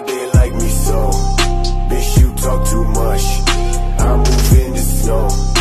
they like me so? Bitch, you talk too much. I move in the snow.